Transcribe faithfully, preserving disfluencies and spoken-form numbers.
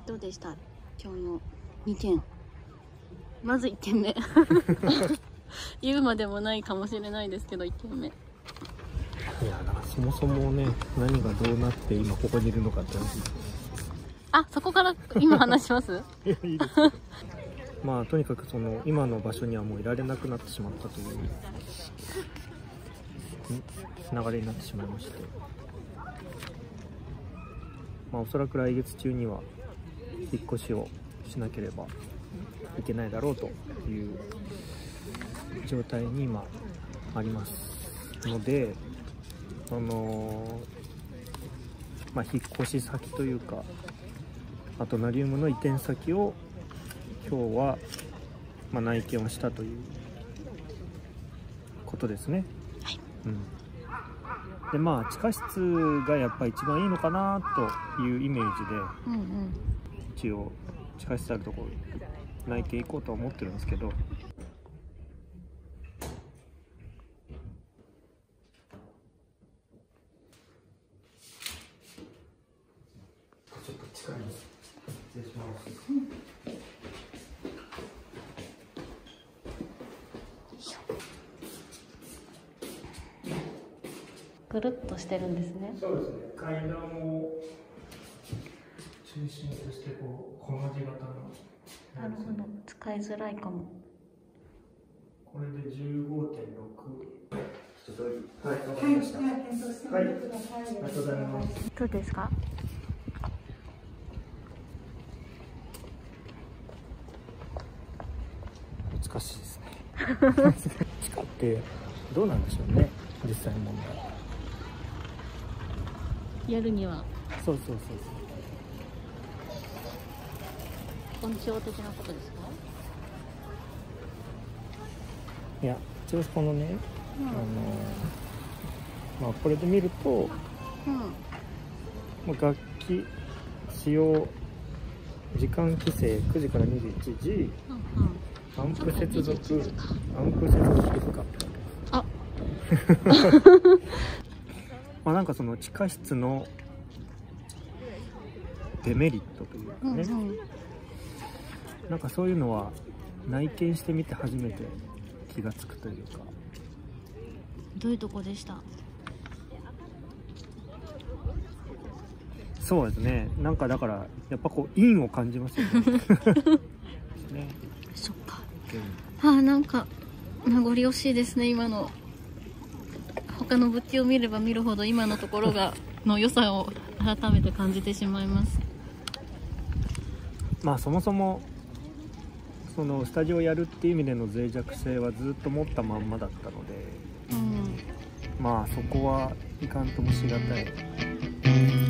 どうでした今日のにてん。まずいってんめ言うまでもないかもしれないですけど、いってんめ。いや、だからそもそもね、何がどうなって今ここにいるのかって話。 あ、そこから今話しますいや、いいですまあとにかくその今の場所にはもういられなくなってしまったという流れになってしまいまして、まあおそらく来月中には引っ越しをしなければいけないだろうという状態に今ありますので、そのまあ引っ越し先というか、あとナリウムの移転先を今日はまあ内見をしたということですね。 はい。 うん。でまあ地下室がやっぱ一番いいのかなというイメージで、 うんうん、 一応地下室あるところ内見行こうとは思ってるんですけど、ちょっと近いです。失礼します。うん、 ぐるっとしてるんですね。 そうですね。階段を中心としてこうこの字型の。 なるほど。使いづらいかも。 これで じゅうごてんろく。一通り。はい、わかはい、 りました。 では検討してみてください。 ありがとうございます。 どうですか？ 難しいですね。地下ってどうなんでしょうね、実際問題。 やるにはそうそうそうそう。根性的なことですか？ いや、一応このね、 うん、 あのまあこれで見ると、 うん、 まあ、楽器使用時間規制くじからにじゅういちじ、 うんうん、 アンプ接続アンプ接続不可ってあまあなんかその地下室のデメリットというかね、 うんうん、 なんかそういうのは内見してみて初めて気がつくというか。 どういうとこでした？ そうですね、なんかだからやっぱこう陰を感じますよね。ね、 そっか。 うん、 ああ、なんか名残惜しいですね。今の他の物件を見れば見るほど今のところがの良さを改めて感じてしまいます。 まあそもそもそのスタジオをやるっていう意味での脆弱性はずっと持ったまんまだったので、 うん、 まあそこはいかんともしがたい